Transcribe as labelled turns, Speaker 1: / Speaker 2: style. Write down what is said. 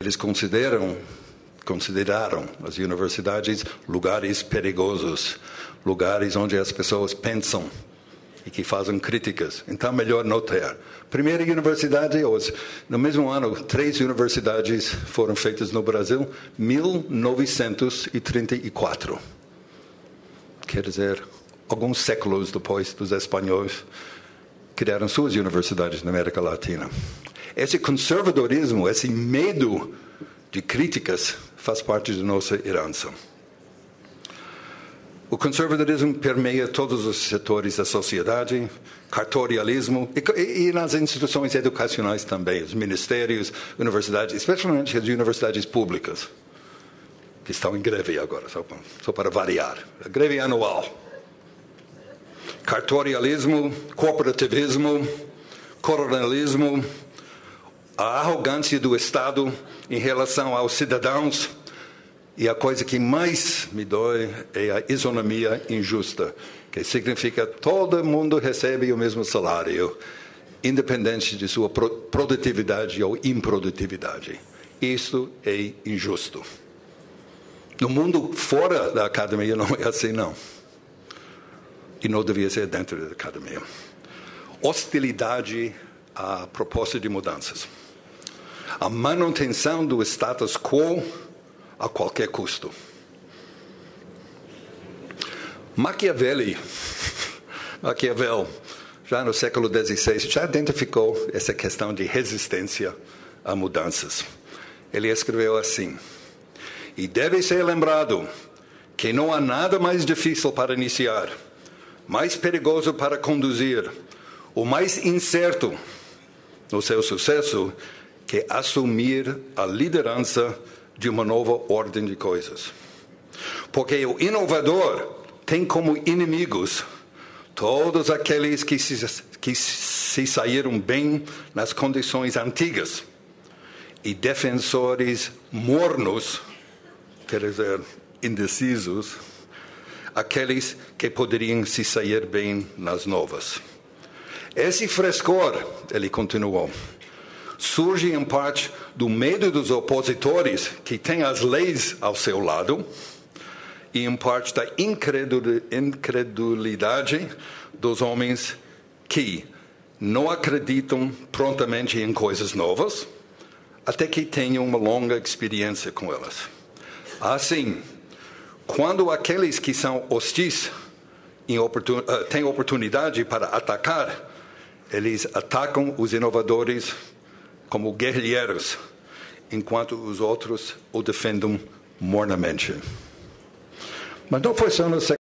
Speaker 1: Eles consideraram as universidades lugares perigosos, lugares onde as pessoas pensam e que fazem críticas. Então, melhor não ter. Primeira universidade, no mesmo ano, 3 universidades foram feitas no Brasil, 1934. Quer dizer, alguns séculos depois dos espanhóis criaram suas universidades na América Latina. Esse conservadorismo, esse medo de críticas, faz parte da nossa herança. O conservadorismo permeia todos os setores da sociedade, cartorialismo e nas instituições educacionais também, os ministérios, universidades, especialmente as universidades públicas, que estão em greve agora, só para variar. A greve anual. Cartorialismo, corporativismo, coronelismo, a arrogância do Estado em relação aos cidadãos. E a coisa que mais me dói é a isonomia injusta, que significa que todo mundo recebe o mesmo salário, independente de sua produtividade ou improdutividade. Isso é injusto. No mundo fora da academia não é assim, não. E não devia ser dentro da academia. Hostilidade à proposta de mudanças. A manutenção do status quo a qualquer custo. Maquiavel, já no século XVI, já identificou essa questão de resistência a mudanças. Ele escreveu assim: e deve ser lembrado que não há nada mais difícil para iniciar, mais perigoso para conduzir, ou mais incerto no seu sucesso, que assumir a liderança de uma nova ordem de coisas. Porque o inovador tem como inimigos todos aqueles que se saíram bem nas condições antigas e defensores mornos, quer dizer, indecisos, aqueles que poderiam se sair bem nas novas. Esse frescor, ele continuou, surge em parte do medo dos opositores que têm as leis ao seu lado e em parte da incredulidade dos homens que não acreditam prontamente em coisas novas até que tenham uma longa experiência com elas. Assim, quando aqueles que são hostis têm oportunidade para atacar, eles atacam os inovadores como guerrilheiros, enquanto os outros o defendem mornamente. Mas não foi só no século